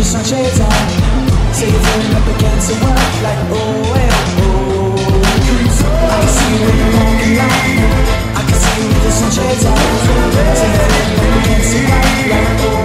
sun shades on. Say you're feeling up against the world, like oh, well, oh. I can see you in the morning light. I can see you with the sun shades on. Say you're feeling up against the world, like oh.